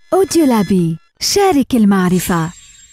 أوديولابي، شارك المعرفة.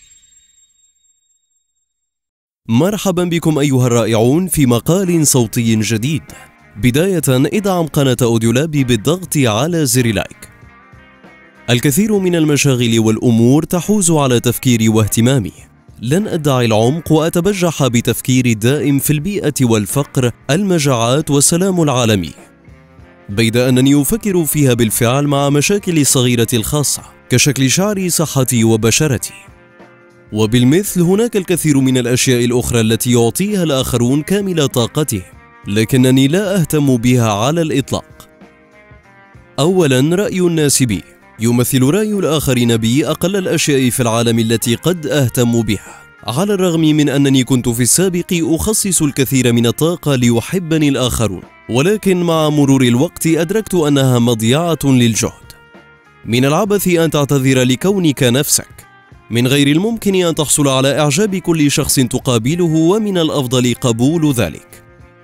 مرحبا بكم أيها الرائعون في مقال صوتي جديد. بداية ادعم قناة أوديولابي بالضغط على زر لايك. الكثير من المشاغل والأمور تحوز على تفكيري واهتمامي. لن أدعي العمق وأتبجح بتفكيري الدائم في البيئة والفقر، المجاعات والسلام العالمي، بيد أنني أفكر فيها بالفعل مع مشاكلي الصغيرة الخاصة كشكل شعري، صحتي وبشرتي. وبالمثل هناك الكثير من الأشياء الأخرى التي يعطيها الآخرون كامل طاقته، لكنني لا أهتم بها على الإطلاق. أولاً، رأي الناس بي يمثل رأي الآخرين بي أقل الأشياء في العالم التي قد أهتم بها، على الرغم من أنني كنت في السابق أخصص الكثير من الطاقة ليحبني الآخرون، ولكن مع مرور الوقت أدركت أنها مضيعة للجهد. من العبث أن تعتذر لكونك نفسك. من غير الممكن أن تحصل على إعجاب كل شخص تقابله، ومن الأفضل قبول ذلك.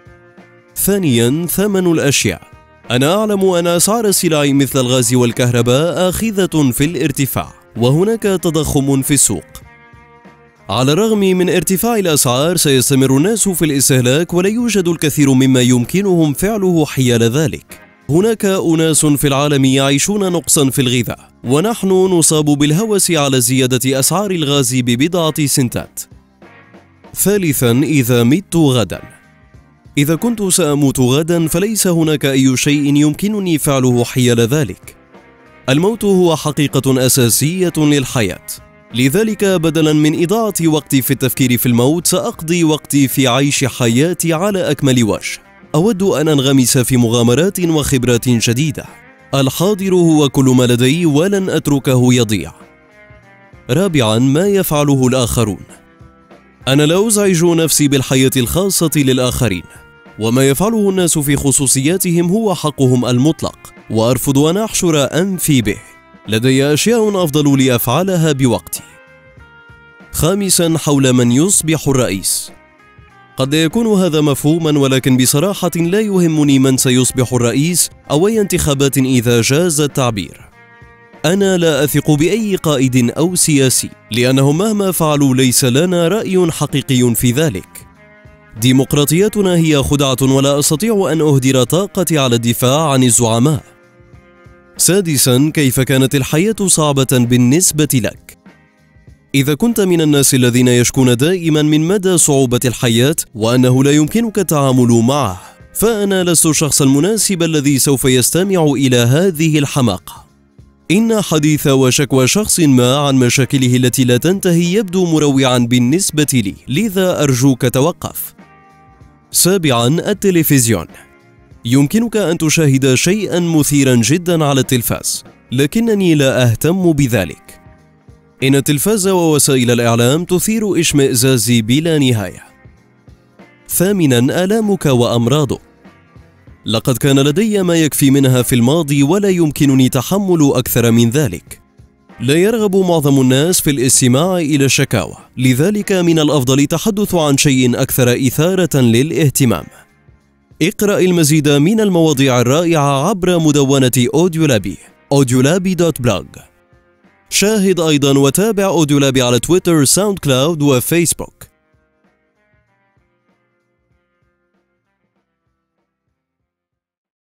ثانياً، ثمن الأشياء. أنا أعلم أن أسعار السلع مثل الغاز والكهرباء آخذة في الارتفاع، وهناك تضخم في السوق. على الرغم من ارتفاع الأسعار سيستمر الناس في الاستهلاك، ولا يوجد الكثير مما يمكنهم فعله حيال ذلك. هناك أناس في العالم يعيشون نقصا في الغذاء، ونحن نصاب بالهوس على زيادة أسعار الغاز ببضعة سنتات. ثالثاً، إذا مت غدا. إذا كنت سأموت غدا فليس هناك أي شيء يمكنني فعله حيال ذلك. الموت هو حقيقة أساسية للحياة، لذلك بدلاً من إضاعة وقتي في التفكير في الموت سأقضي وقتي في عيش حياتي على أكمل وجه. أود أن أنغمس في مغامرات وخبرات جديدة. الحاضر هو كل ما لدي ولن أتركه يضيع. رابعاً، ما يفعله الآخرون. أنا لا أزعج نفسي بالحياة الخاصة للآخرين، وما يفعله الناس في خصوصياتهم هو حقهم المطلق، وأرفض أن أحشر أنفي به. لدي أشياء أفضل لي أفعلها بوقتي. خامساً، حول من يصبح الرئيس. قد يكون هذا مفهوما، ولكن بصراحة لا يهمني من سيصبح الرئيس أو أي انتخابات إذا جاز التعبير. أنا لا أثق بأي قائد أو سياسي، لأنهم مهما فعلوا ليس لنا رأي حقيقي في ذلك. ديمقراطيتنا هي خدعة، ولا أستطيع أن أهدر طاقتي على الدفاع عن الزعماء. سادساً، كيف كانت الحياة صعبة بالنسبة لك؟ إذا كنت من الناس الذين يشكون دائما من مدى صعوبة الحياة وأنه لا يمكنك التعامل معه، فأنا لست الشخص المناسب الذي سوف يستمع إلى هذه الحماقة. إن حديث وشكوى شخص ما عن مشاكله التي لا تنتهي يبدو مروعا بالنسبة لي، لذا أرجوك توقف. سابعاً، التلفزيون. يمكنك أن تشاهد شيئا مثيرا جدا على التلفاز، لكنني لا أهتم بذلك. إن التلفاز ووسائل الإعلام تثير اشمئزازي بلا نهاية. ثامناً، آلامك وأمراضك. لقد كان لدي ما يكفي منها في الماضي، ولا يمكنني تحمل أكثر من ذلك. لا يرغب معظم الناس في الاستماع إلى الشكاوى، لذلك من الأفضل التحدث عن شيء أكثر إثارة للاهتمام. اقرأ المزيد من المواضيع الرائعة عبر مدونة أوديولابي audiolabi.blog. شاهد أيضا وتابع أوديولابي على تويتر، ساوند كلاود وفيسبوك.